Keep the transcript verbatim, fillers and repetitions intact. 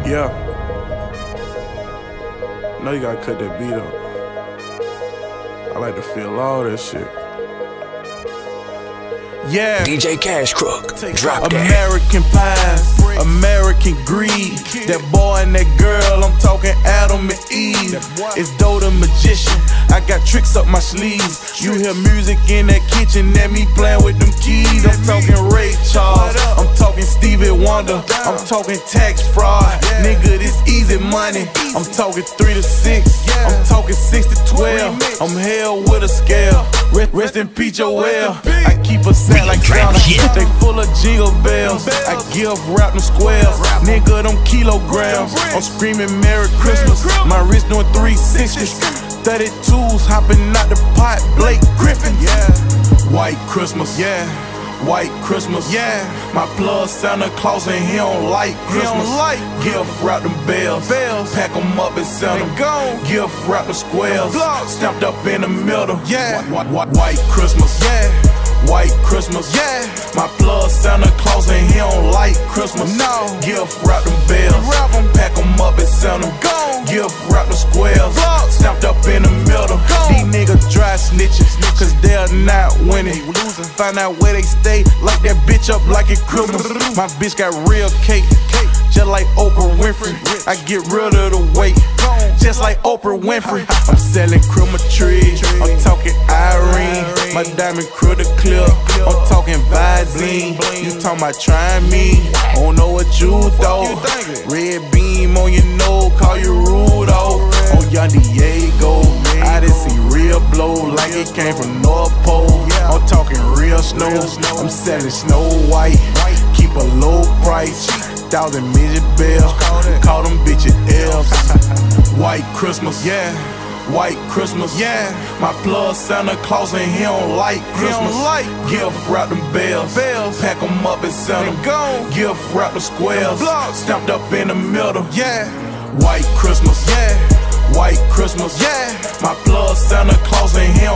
Yeah. Know you gotta cut that beat up. I like to feel all that shit. Yeah. D J Cash Crook, drop that. American pie, American greed. That boy and that girl, I'm talking Adam and Eve. It's Doe the magician, I got tricks up my sleeves. You hear music in that kitchen, that me playing with them keys. I'm talking Ray Charles, I'm talking Stevie Wonder, I'm talking tax fraud. Nigga, this easy money. I'm talking three to six, I'm talking six to twelve. I'm hell with a scale. Rest, rest in peace, Joel. I keep a set like Santa. They full of jingle bells. I give rap them squares. Nigga, them kilograms. I'm screaming Merry Christmas. My wrist doing three sixties. thirty-twos hopping out the pot. Blake Griffin. Yeah. White Christmas. Yeah. White Christmas, yeah. My plug Santa Claus and he don't like Christmas. He don't like gift wrap them bells, bells. Pack them up and send them. Go. Gift wrap the squares, stamped up in the middle. Yeah. White, white, white Christmas, yeah. White Christmas, yeah. My plug Santa Claus and he don't like Christmas. No. Gift wrap them bells, wrap them. Pack them up and send them. Go. Gift wrap the squares, stamped up in the middle. Go. These niggas dry snitches, cause they're not winning. Find out where they stay, like that bitch up like it criminal. My bitch got real cake, just like Oprah Winfrey. I get rid of the weight, just like Oprah Winfrey. I'm selling Christmas trees, I'm talking Irene. My diamond crew the clip, I'm talking Visine. You talking about trying me, I don't know what you thought. Red beam on your nose, call you Rudolph. On Young Diego, I done see real blow like it came from North Pole. I'm talking real snow, I'm selling Snow White. Keep a low price, thousand midget bells. Call them bitches elves. White Christmas, yeah. White Christmas, yeah. My plug Santa Claus and he don't like Christmas. Like. Gift wrap them bells, bells. Pack them up and send them. Go. Gift wrap the squares, stamped up in the middle. Yeah. White Christmas, yeah. White Christmas, yeah. My plug Santa Claus and he